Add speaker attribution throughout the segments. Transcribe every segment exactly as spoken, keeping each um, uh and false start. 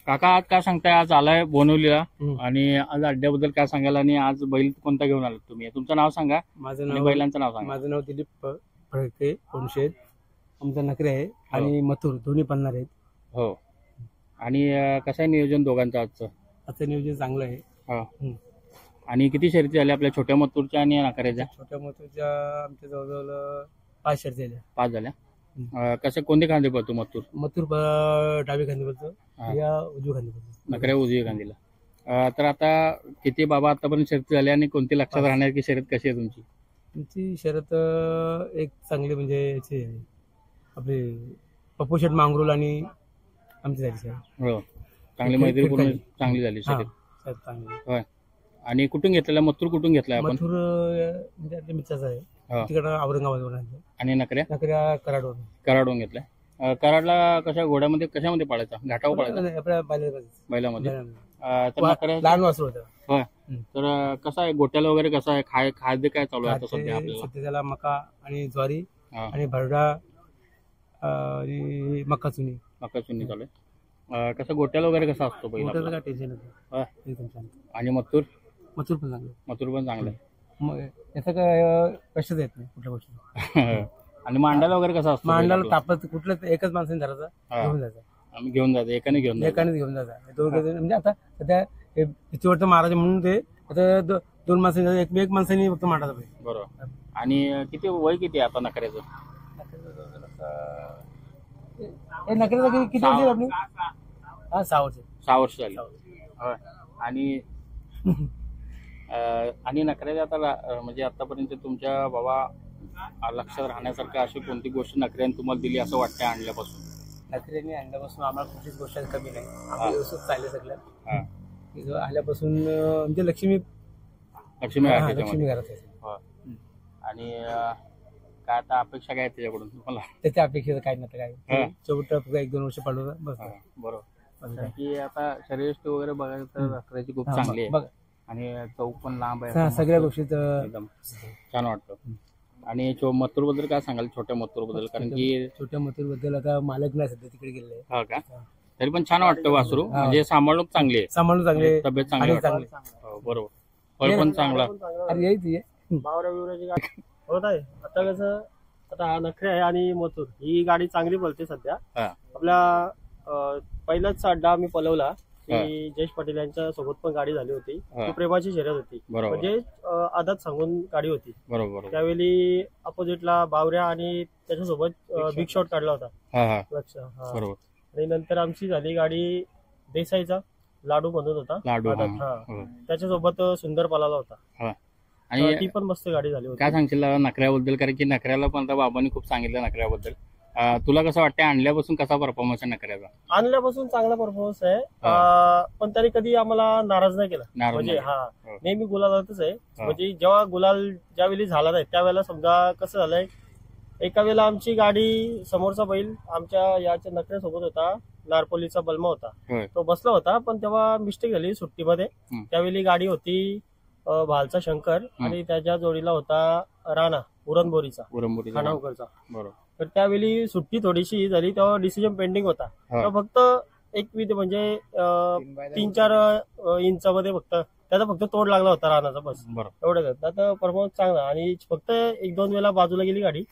Speaker 1: काका आज काय सांगताय, आज आलाय बोनवलीला आणि आज अड्ड्याबद्दल काय सांगाल आणि आज बैल कोणता घेऊन आलात तुम्ही? तुमचं नाव सांगा.
Speaker 2: माझं
Speaker 1: आणि
Speaker 2: नाव
Speaker 1: बैलांचं नाव सांगा.
Speaker 2: माझं नाव दिलीप फडके कोणशेत. आमचा नखरे आहे आणि मथुर दोन्ही पळणार आहेत.
Speaker 1: हो. आणि कसं आहे नियोजन दोघांचं आजचं?
Speaker 2: आजचं नियोजन चांगलं आहे.
Speaker 1: हो. आणि किती शर्यती झाल्या आपल्या छोट्या मथुरच्या आणि नखऱ्याच्या?
Speaker 2: छोट्या मथुरच्या आमच्या जवळजवळ पाच शर्यती झाल्या.
Speaker 1: पाच झाल्या. कसं कोणते खांदे पळतो मथुर?
Speaker 2: मथुर डावी खांदी पळतो, या उजवी खांदी पळतो.
Speaker 1: नखऱ्या उजवी खांदीला. तर आता किती बाबा आतापर्यंत शर्यती झाल्या आणि कोणती लक्षात राहणार की शर्यत कशी आहे तुमची?
Speaker 2: तुमची शर्यत एक चांगली म्हणजे याची आपली पप्पू शेठ मांगरूल आणि आमची झाली सर.
Speaker 1: हो. चांगली मैत्री पूर्ण चांगली झाली शर्यत. होय. आणि कुठून घेतलेला मथुर? कुठून घेतलाय आपण?
Speaker 2: मथुर म्हणजे आपल्या मित्राचा आहे, तिकडे औरंगाबादवरून आणलं.
Speaker 1: आणि नखऱ्या?
Speaker 2: नखऱ्या कराडवरून.
Speaker 1: कराडवरून घेतलाय. कराडला कशा घोड्यामध्ये कशामध्ये पाळायचा? घाटावर पाळायचा?
Speaker 2: आपल्या
Speaker 1: बैलामध्ये.
Speaker 2: लहान वासरू होतं.
Speaker 1: होय. तर कसं आहे गोट्याला वगैरे कसं आहे? खाय खाद्य काय चालू आहे आता सध्या आपल्याला?
Speaker 2: सध्या त्याला मका आणि ज्वारी आणि भरडा आणि मका चुनी.
Speaker 1: मका चुनी चालू आहे. कसं गोट्याला वगैरे कसा असतो बैल?
Speaker 2: गोट्याला काय टेन्शन नाही. एकदम शांत.
Speaker 1: आणि मथुर?
Speaker 2: मथुर पण चांगलं.
Speaker 1: मथुर पण चांगलं आहे.
Speaker 2: मग याचं काय कशाच येत नाही कुठल्या गोष्टी.
Speaker 1: आणि मांडाला वगैरे कसं असतं?
Speaker 2: मांडाला तापत कुठलं एकच माणसाने धरायचा, घेऊन जायचा.
Speaker 1: आम्ही घेऊन जायचं एकाने घेऊन
Speaker 2: एकानेच घेऊन जायचा. दोघं म्हणजे आता सध्या पिचवरचं महाराज म्हणून ते आता दोन माणसांनी एक एक माणसाने फक्त मांडायचा पाहिजे.
Speaker 1: बरोबर. आणि किती वय किती आहे आता नखऱ्याचं?
Speaker 2: नखऱ्याचं किती वर्ष आपली? हा सहा वर्ष.
Speaker 1: सहा वर्ष झाली. आणि आणि नखऱ्याच्या आता म्हणजे आतापर्यंत तुमच्या बाबा लक्षात राहण्यासारखं अशी कोणती गोष्ट नखऱ्याने तुम्हाला दिली असं वाटतं आणल्यापासून?
Speaker 2: नखऱ्याने आणल्यापासून आम्हाला कुठलीच गोष्ट कमी नाही. आम्ही व्यवस्थित चालले सगळं. आल्यापासून म्हणजे लक्ष्मी
Speaker 1: लक्ष्मी
Speaker 2: लक्ष्मी घरात आहे.
Speaker 1: आणि काय आता अपेक्षा काय त्याच्याकडून तुम्हाला?
Speaker 2: त्याच्या अपेक्षेचं काय नव्हतं काय. चौट एक दोन वर्ष पडलं बस.
Speaker 1: बरोबर. की आता शर्यत वगैरे बघायचं तर नखऱ्याची खूप चांगली आहे आणि चौक पण लांब आहे.
Speaker 2: सगळ्या गोष्टीत
Speaker 1: एकदम छान वाटतं. आणि मथुर बद्दल काय सांगाल? छोट्या मथुर बद्दल? कारण की
Speaker 2: छोट्या मथुर बद्दल आता मालक नाही सध्या तिकडे गेले.
Speaker 1: हा का? तरी पण छान वाटतं वासरू. म्हणजे सांभाळणूक चांगली आहे.
Speaker 2: सांभाळून चांगले,
Speaker 1: तब्येत चांगली. बरोबर. फळ पण चांगला.
Speaker 2: अरे यायची
Speaker 3: बावऱ्या बिवऱ्याची गाडी होत आहे. आता कसं आता हा नखरे आहे आणि मथुर ही गाडी चांगली पळते सध्या. आपल्या पहिलाच अड्डा आम्ही पळवला की जयेश पाटील यांच्या सोबत पण गाडी झाली होती. ती प्रेमाची शर्यत होती. म्हणजे आदत सांगून गाडी होती.
Speaker 1: बरोबर.
Speaker 3: त्यावेळी अपोजिटला बावऱ्या आणि त्याच्यासोबत बिग शॉट काढला होता लक्ष. आणि नंतर आमची झाली गाडी देसाईचा लाडू म्हणत होता. त्याच्यासोबत सुंदर पळाला होता. आणि ती पण मस्त गाडी झाली होती.
Speaker 1: काय सांगशील नखऱ्याबद्दल? कारण की नखऱ्याला पण आता बाबांनी खूप सांगितलं नखऱ्याबद्दल. तुला कसं वाटतं आणल्यापासून कसा परफॉर्मन्स आहे नखऱ्याचा?
Speaker 3: आणल्यापासून चांगला परफॉर्मन्स आहे. पण त्यांनी कधी आम्हाला नाराज नाही केला. म्हणजे हा नेहमी गुलालातच आहे. म्हणजे जेव्हा गुलाल ज्यावेळी झाला नाही त्यावेळेला समजा कसं झालंय, एका वेळेला आमची गाडी समोरचा बैल आमच्या याच्या नखऱ्यासोबत होता, नारपोलीचा बलमा होता, तो बसला होता. पण तेव्हा मिस्टेक झाली सुट्टीमध्ये. त्यावेळी गाडी होती भालचा शंकर आणि त्याच्या जोडीला होता राणा उरणबोरीचा खानावकरचा.
Speaker 1: बरोबर.
Speaker 3: तर त्यावेळी सुट्टी थोडीशी झाली तेव्हा डिसिजन पेंडिंग होता. तर फक्त एक विध म्हणजे तीन चार इंचामध्ये फक्त त्याचा फक्त तोड लागला होता राणाचा, बस एवढं. आता परफॉर्मन्स चांगला आणि फक्त एक दोन वेळा बाजूला गेली गाडी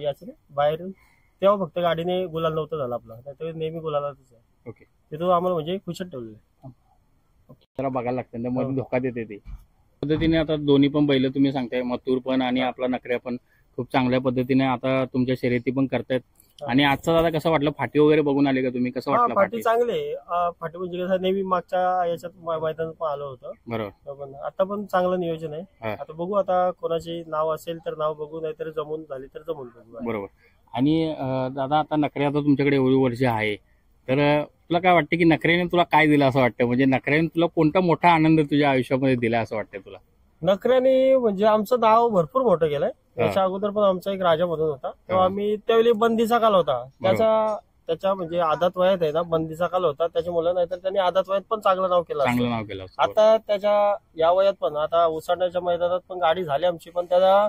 Speaker 3: बाहेर, तेव्हा फक्त गाडीने गुलाल नव्हतं झाला आपला. त्याच्यावेळी नेहमी गुलालाच आहे.
Speaker 1: ओके.
Speaker 3: तिथं आम्हाला म्हणजे खुशात ठेवलेलं आहे.
Speaker 1: त्याला बघायला लागतं त्यामध्ये धोका देते ते पद्धतीने. आता दोन्ही पण बैल तुम्ही सांगताय, मथुर पण आणि आपला नखऱ्या पण खूप चांगल्या पद्धतीने आता तुमच्या शर्यती पण करतायत. आणि आजचा दादा कसं वाटलं? फाटी वगैरे बघून आले का तुम्ही? कसं वाटलं?
Speaker 3: फाटी चांगली आहे. फाटी म्हणजे कसं नेहमी मागच्या याच्यात मैदानात पण आलं होतं. बरोबर. आता पण चांगलं नियोजन आहे. आता बघू, आता कोणाची नाव असेल तर नाव बघू, नाहीतर जमून झाली तर जमून बघू.
Speaker 1: बरोबर. आणि दादा आता नखऱ्या आता तुमच्याकडे एवढी वर्ष आहे, तर तुला काय वाटतं की नखऱ्याने तुला काय दिलं असं वाटतं? म्हणजे नखऱ्याने तुला कोणता मोठा आनंद तुझ्या आयुष्यामध्ये दिला असं वाटतं तुला?
Speaker 3: नखऱ्याने म्हणजे आमचं नाव भरपूर मोठं केलंय. त्याच्या अगोदर पण आमचा एक राजा म्हणून होता, तेव्हा आम्ही त्यावेळी बंदीचा काल होता त्याचा. त्याच्या म्हणजे आदात वयात आहे ना, बंदीचा काल होता त्याच्यामुळे. नाहीतर त्यांनी आदात वयात पण चांगलं नाव केलं.
Speaker 1: चांगलं नाव केलं.
Speaker 3: आता त्याच्या या वयात पण आता उसाडण्याच्या मैदानात पण गाडी झाली आमची, पण त्याला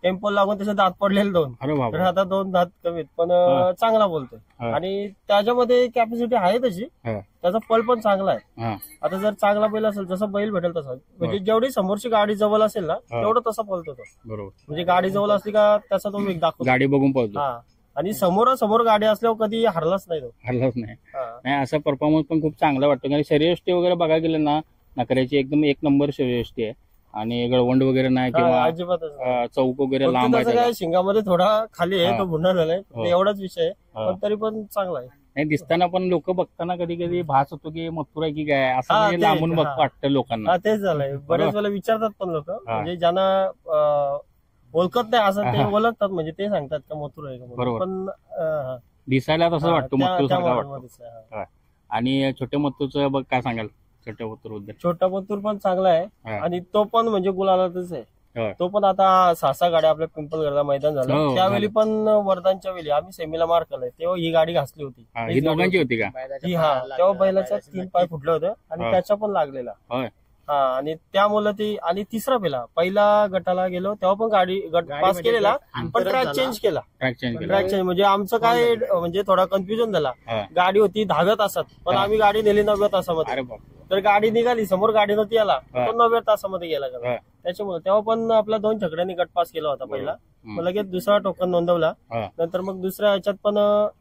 Speaker 3: टेम्पोल लागून त्याचे दात पडलेले दोन.
Speaker 1: अरे बाबा.
Speaker 3: तर आता दोन दात कमीत पण
Speaker 1: हा.
Speaker 3: चांगला बोलतोय.
Speaker 1: हा.
Speaker 3: आणि त्याच्यामध्ये कॅपॅसिटी आहे तशी,
Speaker 1: हा.
Speaker 3: त्याचा पल पण चांगला आहे.
Speaker 1: हा.
Speaker 3: आता जर चांगला बैल असेल जसं बैल भेटेल तसा, म्हणजे जेवढी समोरची गाडी जवळ असेल ना
Speaker 1: हा.
Speaker 3: तेवढं तसा पळतो तो.
Speaker 1: बरोबर.
Speaker 3: म्हणजे गाडी जवळ असली का त्याचा तो वेग दाखवतो.
Speaker 1: गाडी बघून पळतो.
Speaker 3: हा. आणि समोरासमोर गाडी असल्यावर कधी हरलाच नाही तो.
Speaker 1: हरलाच नाही.
Speaker 3: हा.
Speaker 1: नाही असा परफॉर्मन्स पण खूप चांगला वाटतो. कारण शर्यष्टी वगैरे बघायला गेलं ना नकऱ्याची एकदम एक नंबर शर्यष्टी आहे. आणि गळवंड वगैरे नाही
Speaker 3: हा,
Speaker 1: किंवा
Speaker 3: अजिबातच नाही.
Speaker 1: अं, चौक वगैरे
Speaker 3: फक्त
Speaker 1: लांब आहे
Speaker 3: त्याचं
Speaker 1: त्याला.
Speaker 3: काय शिंगामध्ये थोडा खाली आहे,
Speaker 1: हा.
Speaker 3: तो गुन्हा झालाय
Speaker 1: हो.
Speaker 3: एवढाच विषय आहे.
Speaker 1: हा.
Speaker 3: पण तरी पण चांगला आहे.
Speaker 1: नाही दिसताना पण लोक बघताना कधी कधी भास होतो की मथुरा की काय असं
Speaker 3: हा,
Speaker 1: म्हणजे
Speaker 3: ते-
Speaker 1: लांबून बघ
Speaker 3: हा.
Speaker 1: वाटतं लोकांना.
Speaker 3: हा तेच झालंय. बऱ्याच वेळेला विचारतात पण लोक, म्हणजे ज्यांना अं, ओळखत नाही असं ते
Speaker 1: हा.
Speaker 3: ओळखतात, म्हणजे ते सांगतात का मथुर आहे का म्हणून.
Speaker 1: बरोबर.
Speaker 3: पण अं, हा.
Speaker 1: दिसायला तसं
Speaker 3: हा,
Speaker 1: वाटतं
Speaker 3: त्या-
Speaker 1: मथुर
Speaker 3: त्या
Speaker 1: सारखा वाटतो.
Speaker 3: मॉडेलमध्येच आहे, हा.
Speaker 1: आणि छोट्या मथुरचं बघ काय सांगाल छोट्या मथुर बद्दल.
Speaker 3: छोटा मथुर पण चांगला आहे.
Speaker 1: हा.
Speaker 3: आणि तो पण म्हणजे गुलालातच आहे.
Speaker 1: होय.
Speaker 3: तो पण आता सहा सहा गाड्या आपल्या पिंपलगडला मैदान झालं,
Speaker 1: हो,
Speaker 3: त्यावेळी
Speaker 1: झालं.
Speaker 3: पण वरदानच्या वेळी आम्ही सेमीला मार केलाय तेव्हा ही गाडी घासली होती.
Speaker 1: हा, ही दोघांची होती का?
Speaker 3: ही हा तेव्हा बैलाच्या तीन पाय फुटले होते आणि
Speaker 1: हा.
Speaker 3: त्याच्या पण लागलेला.
Speaker 1: होय.
Speaker 3: हा. आणि त्यामुळे ती आणि तिसरा पेला पहिला गटाला गेलो तेव्हा पण गाडी गट पास केलेला, पण ट्रॅक चेंज केला.
Speaker 1: ट्रॅक चेंज केला.
Speaker 3: ट्रॅक चेंज म्हणजे आमचं काय म्हणजे थोडा कन्फ्युजन झाला.
Speaker 1: हा.
Speaker 3: गाडी होती दहाव्या तासात, पण
Speaker 1: हा.
Speaker 3: आम्ही गाडी नेली नवव्या तासामध्ये.
Speaker 1: अरे बाप.
Speaker 3: तर गाडी निघाली, समोर गाडी नव्हती आला,
Speaker 1: हा.
Speaker 3: तो नवव्या तासामध्ये गेला
Speaker 1: हा.
Speaker 3: का. त्याच्यामुळे तेव्हा पण आपला दोन छकड्यांनी गट पास केला होता पहिला.
Speaker 1: हम्म.
Speaker 3: मग लगेच दुसरा टोकन नोंदवला.
Speaker 1: हा.
Speaker 3: नंतर मग दुसऱ्या ह्याच्यात पण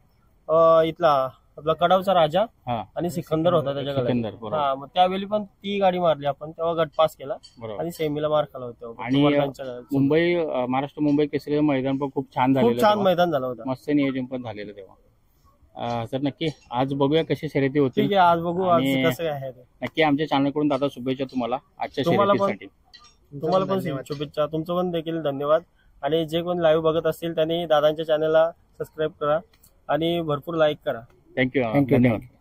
Speaker 3: अं, इथला आपला कडावचा राजा
Speaker 1: हा.
Speaker 3: आणि सिकंदर होता त्याच्या गळ्यात.
Speaker 1: सिकंदर, बरोबर.
Speaker 3: हा. मग त्यावेळी पण ती गाडी मारली आपण, तेव्हा गट पास केला
Speaker 1: बरोबर.
Speaker 3: आणि सेमीला मार खाला होता.
Speaker 1: आणि
Speaker 3: वडिलांच्या गळ्यात.
Speaker 1: मुंबई अं, महाराष्ट्र मुंबई केसरी मैदान पण खूप छान झालेलं
Speaker 3: खूप छान
Speaker 1: तेव्हा.
Speaker 3: मैदान झालं होतं.
Speaker 1: मस्त नियोजन पण झालेलं तेव्हा. अं, तर नक्की आज बघूया कशी शर्यती होतील.
Speaker 3: ठीक आहे, आज बघू आज
Speaker 1: आणि-
Speaker 3: कसं काय आहे ते.
Speaker 1: नक्की आमच्या चॅनलकडून दादा शुभेच्छा तुम्हाला आजच्या
Speaker 3: तुम्हाला पण-
Speaker 1: शर्यतीसाठी.
Speaker 3: तुम्हाला पण शुभेच्छा. तुमचं पण देखील धन्यवाद. आणि जे कोण लाईव्ह बघत असतील त्यांनी दादांच्या चॅनलला सबस्क्राईब करा आणि भरपूर लाईक करा.
Speaker 1: Thank you
Speaker 2: Thank you.
Speaker 1: धन्यवाद.